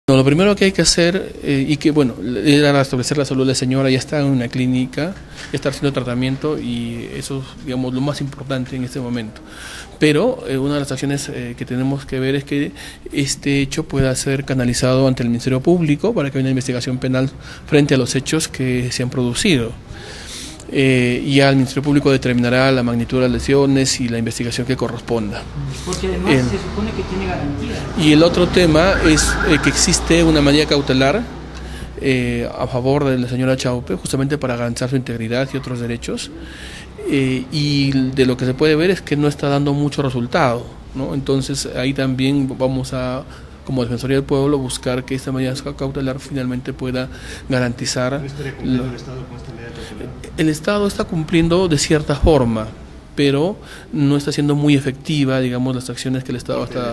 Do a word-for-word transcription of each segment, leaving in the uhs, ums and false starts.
No, lo primero que hay que hacer, eh, y que bueno, era restablecer la salud de la señora, ya está en una clínica, ya está haciendo tratamiento y eso es, digamos, lo más importante en este momento. Pero eh, una de las acciones eh, que tenemos que ver es que este hecho pueda ser canalizado ante el Ministerio Público para que haya una investigación penal frente a los hechos que se han producido. Eh, y ya el Ministerio Público determinará la magnitud de las lesiones y la investigación que corresponda. Porque además Eh, se supone que tiene garantía. Y el otro tema es eh, que existe una medida cautelar eh, a favor de la señora Chaupe, justamente para garantizar su integridad y otros derechos, eh, y de lo que se puede ver es que no está dando mucho resultado, ¿no? Entonces ahí también vamos a, como Defensoría del Pueblo, buscar que esta medida cautelar finalmente pueda garantizar. ¿No estaría cumpliendo el Estado con esta medida cautelar? El Estado está cumpliendo de cierta forma, pero no está siendo muy efectiva, digamos, las acciones que el Estado está...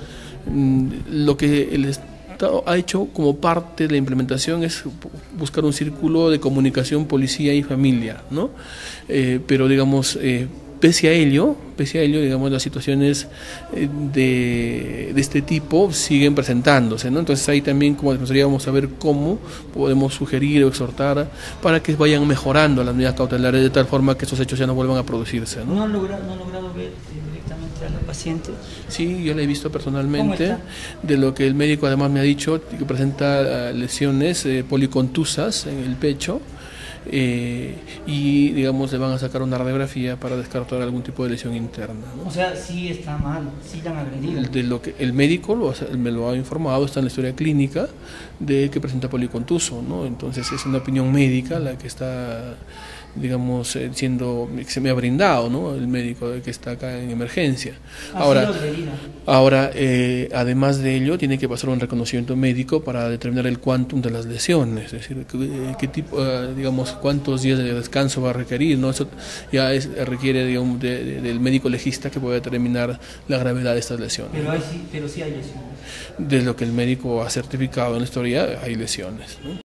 Lo que el Estado ha hecho como parte de la implementación es buscar un círculo de comunicación policía y familia, ¿no? Eh, pero, digamos... Eh, Pese a ello, pese a ello, digamos, las situaciones de, de este tipo siguen presentándose, ¿no? Entonces ahí también como Defensoría vamos a ver cómo podemos sugerir o exhortar para que vayan mejorando las medidas cautelares de tal forma que estos hechos ya no vuelvan a producirse, ¿no? ¿No han logrado, no han logrado ver directamente a la paciente? Sí, yo la he visto personalmente, de lo que el médico además me ha dicho, que presenta lesiones eh, policontusas en el pecho. Eh, y digamos le van a sacar una radiografía para descartar algún tipo de lesión interna, ¿no? O sea, sí está mal, sí la han agredido. De lo que el médico lo, me lo ha informado, está en la historia clínica de que presenta policontuso, ¿no? Entonces es una opinión médica la que está, digamos, siendo, que se me ha brindado, ¿no? El médico que está acá en emergencia. Ahora, ahora eh, además de ello, tiene que pasar un reconocimiento médico para determinar el quantum de las lesiones, es decir, qué, qué tipo, uh, digamos, cuántos días de descanso va a requerir, ¿no? Eso ya es, requiere, digamos, de, de, del médico legista que pueda determinar la gravedad de estas lesiones. Pero, hay, pero sí hay lesiones. De lo que el médico ha certificado en la historia, hay lesiones, ¿no?